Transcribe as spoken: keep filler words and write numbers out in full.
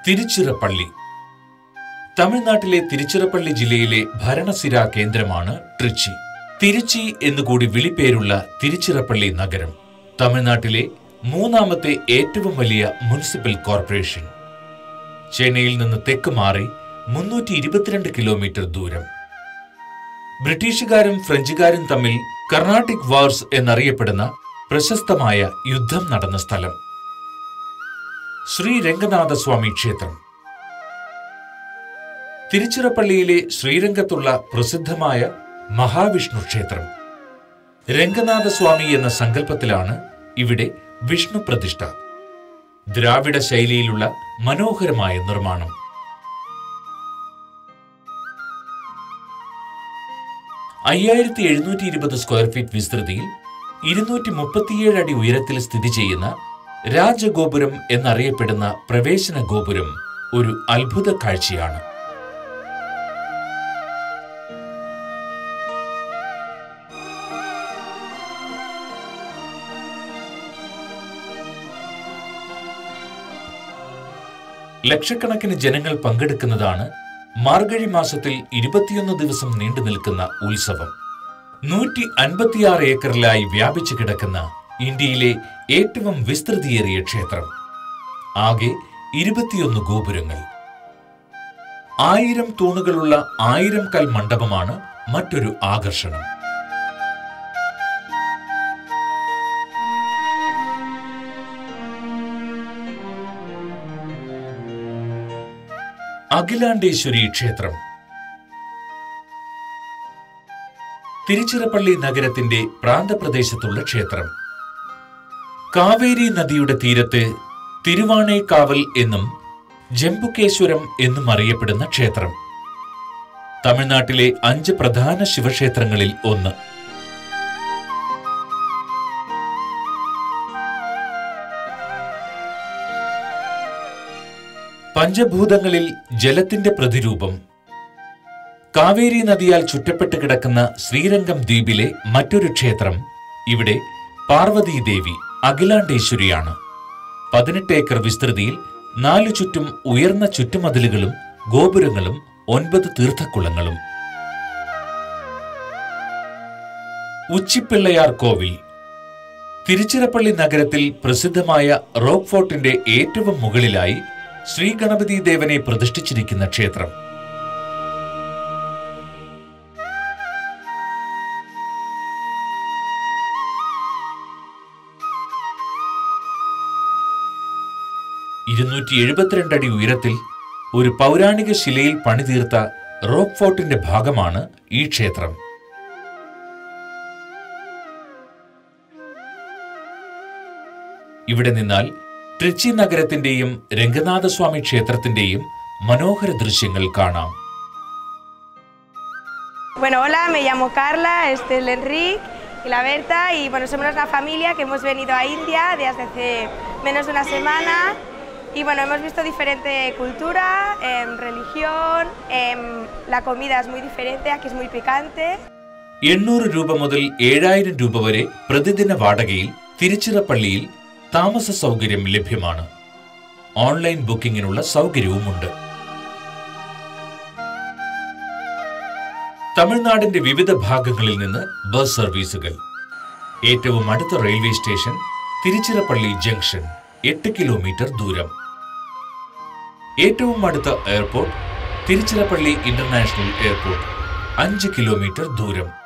തിരുച്ചിറപ്പള്ളി. തമിഴ്നാട്ടിലെ തിരുച്ചിറപ്പള്ളി ജില്ലയിലെ ഭരണസിരാ കേന്ദ്രമാണ് ട്രിച്ചി. തിരുച്ചി എന്നുകൂടി വിളിപ്പേരുള്ള തിരുച്ചിറപ്പള്ളി നഗരം തമിഴ്നാട്ടിലെ മൂന്നാമത്തെ ഏറ്റവും വലിയ മുനിസിപ്പൽ കോർപ്പറേഷൻ. ചെന്നൈയിൽ നിന്ന് തെക്ക് മാറി മുന്നൂറ്റി ഇരുപത്തിരണ്ട് കിലോമീറ്റർ ദൂരം. ബ്രിട്ടീഷുകാരും ഫ്രഞ്ചുകാരും തമ്മിൽ കർണാട്ടിക് വാർസ് എന്നറിയപ്പെടുന്ന പ്രശസ്തമായ യുദ്ധം നടന്ന സ്ഥലം. ശ്രീരംഗനാഥസ്വാമി ക്ഷേത്രം. തിരുച്ചിറപ്പള്ളിയിലെ ശ്രീരംഗത്തുള്ള പ്രസിദ്ധമായ മഹാവിഷ്ണു ക്ഷേത്രം. രംഗനാഥസ്വാമി എന്ന സങ്കല്പത്തിലാണ് ഇവിടെ വിഷ്ണു പ്രതിഷ്ഠ. ദ്രാവിഡ ശൈലിയിലുള്ള മനോഹരമായ നിർമ്മാണം. അയ്യായിരത്തി എഴുന്നൂറ്റി ഇരുപത് സ്ക്വയർ ഫീറ്റ് വിസ്തൃതിയിൽ ഇരുന്നൂറ്റി മുപ്പത്തിയേഴ് അടി ഉയരത്തിൽ സ്ഥിതി ചെയ്യുന്ന രാജഗോപുരം എന്നറിയപ്പെടുന്ന പ്രവേശന ഗോപുരം ഒരു അത്ഭുത കാഴ്ചയാണ്. ലക്ഷക്കണക്കിന് ജനങ്ങൾ പങ്കെടുക്കുന്നതാണ് മാർഗഴി മാസത്തിൽ ഇരുപത്തിയൊന്ന് ദിവസം നീണ്ടു നിൽക്കുന്ന ഉത്സവം. നൂറ്റി അൻപത്തിയാറ് ഏക്കറിലായി വ്യാപിച്ചു കിടക്കുന്ന ഇന്ത്യയിലെ ഏറ്റവും വിസ്തൃതിയേറിയ ക്ഷേത്രം. ആകെ ഇരുപത്തിയൊന്ന് ഗോപുരങ്ങൾ. ആയിരം തൂണുകളുള്ള ആയിരം കൽ മണ്ഡപമാണ് മറ്റൊരു ആകർഷണം. അഖിലാണ്ടേശ്വരി ക്ഷേത്രം. തിരുച്ചിറപ്പള്ളി നഗരത്തിന്റെ പ്രാന്തപ്രദേശത്തുള്ള ക്ഷേത്രം. കാവേരി നദിയുടെ തീരത്ത് തിരുവാണൈക്കാവൽ എന്നും ജംബുകേശ്വരം എന്നും അറിയപ്പെടുന്ന ക്ഷേത്രം. തമിഴ്നാട്ടിലെ അഞ്ച് പ്രധാന ശിവക്ഷേത്രങ്ങളിൽ ഒന്ന്. പഞ്ചഭൂതങ്ങളിൽ ജലത്തിന്റെ പ്രതിരൂപം. കാവേരി നദിയാൽ ചുറ്റപ്പെട്ട് കിടക്കുന്ന ശ്രീരംഗം ദ്വീപിലെ മറ്റൊരു ക്ഷേത്രം. ഇവിടെ പാർവതീദേവി അഖിലാണ്ടേശ്വരിയാണ്. പതിനെട്ട് ഏക്കർ വിസ്തൃതിയിൽ നാലു ചുറ്റും ഉയർന്ന ചുറ്റുമതിലുകളും ഗോപുരങ്ങളും ഒൻപത് തീർത്ഥക്കുളങ്ങളും. ഉച്ചിപ്പിള്ളയാർ കോവിൽ. തിരുച്ചിറപ്പള്ളി നഗരത്തിൽ പ്രസിദ്ധമായ റോക്ക്ഫോർട്ടിന്റെ ഏറ്റവും മുകളിലായി ശ്രീഗണപതി ദേവനെ പ്രതിഷ്ഠിച്ചിരിക്കുന്ന ക്ഷേത്രം. ഇരുന്നൂറ്റി എഴുപത്തിരണ്ട് അടി ഉയരത്തിൽ ഒരു പൗരാണിക ശിലയിൽ പണിതീർത്ത റോക്ക്ഫോർട്ടിന്റെ ഭാഗമാണ് ഈ ക്ഷേത്രം. ഇവിടെ നിന്നാൽ ട്രിച്ചി നഗരത്തിന്റെയും രംഗനാഥസ്വാമി ക്ഷേത്രത്തിന്റെയും മനോഹര ദൃശ്യങ്ങൾ കാണാം. Bueno, hola, me llamo Carla, este es el Enrique y la Berta y bueno, somos una familia que hemos venido a India desde hace menos de una semana y bueno, hemos visto diferente cultura, eh, religión, eh, la comida es muy diferente, aquí es muy picante. എണ്ണൂറ് രൂപ മുതൽ ഏഴായിരം രൂപ വരെ പ്രതിദിന വാടകയിൽ തിരുച്ചിറപ്പള്ളിയിൽ താമസ സൗകര്യം ലഭ്യമാണ്. ഓൺലൈൻ ബുക്കിംഗിനുള്ള സൗകര്യവുമുണ്ട്. തമിഴ്നാടിന്റെ വിവിധ ഭാഗങ്ങളിൽ നിന്ന് ബസ് സർവീസുകൾ. ഏറ്റവും അടുത്ത റെയിൽവേ സ്റ്റേഷൻ തിരുച്ചിറപ്പള്ളി ജംഗ്ഷൻ, എട്ട് കിലോമീറ്റർ ദൂരം. ഏറ്റവും അടുത്ത എയർപോർട്ട് തിരുച്ചിറപ്പള്ളി ഇന്റർനാഷണൽ എയർപോർട്ട്, അഞ്ച് കിലോമീറ്റർ ദൂരം.